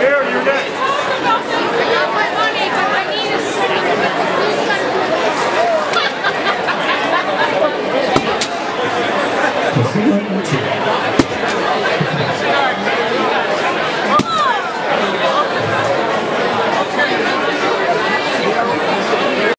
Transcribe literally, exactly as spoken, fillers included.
Here, you're next. I got my money, but I need a Two.